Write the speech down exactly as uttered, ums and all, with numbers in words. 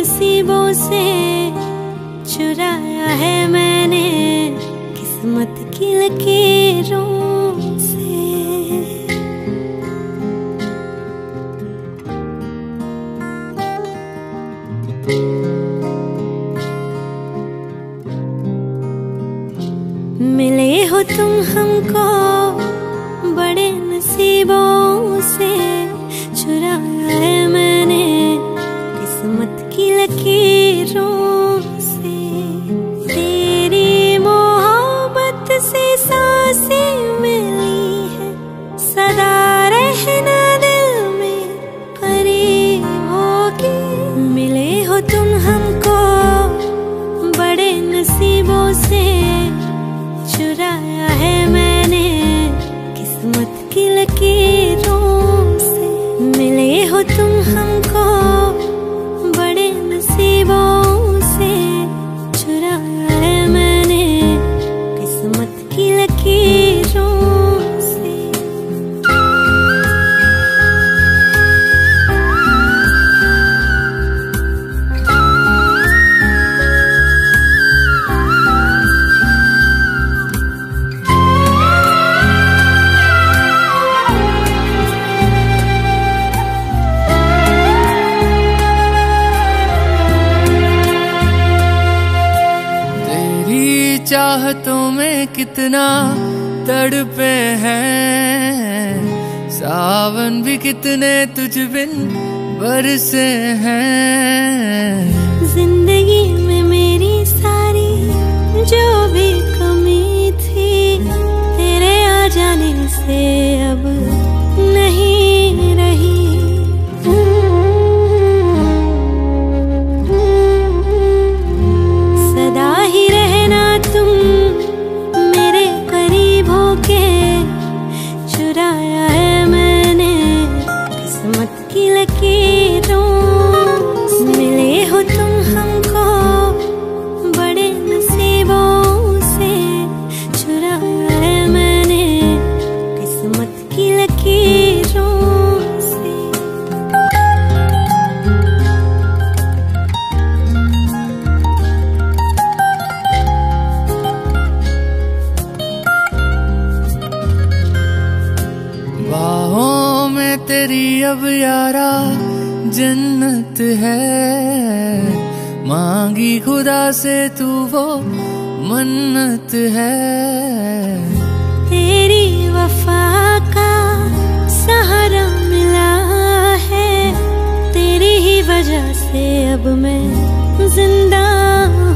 नसीबों से चुराया है मैंने किस्मत की लकीरों से। मिले हो तुम हमको बड़े नसीबों से, चुराया है मैंने किस्मत की लकीरों से। तेरी मोहब्बत से सांसें मिली है, सदा रहना दिल में करीब होगी। मिले हो तुम हमको बड़े नसीबों से, चुराया है मैंने किस्मत की लकीरों से। मिले हो तुम हमको बड़े नसीबों से, चुराया है मैंने किस्मत की लकीरों से। चाहतों में कितना तड़पे हैं, सावन भी कितने तुझ बिन बरसे हैं। जिंदगी में मेरी सारी जो भी कमी थी, तेरे आ जाने से अब नहीं रही। सदा ही रहना तुम मेरे करीब होके, चुराया है मैंने किस्मत की लकीरों से। मिले हो तुम हमको बड़े नसीबों से, चुराया है मैंने किस्मत की लकीरों से। बाहों में तेरी अब यारा जन्नत है, मांगी खुदा से तू वो मन्नत है। तेरी वफा का सहारा मिला है, तेरी ही वजह से अब मैं जिंदा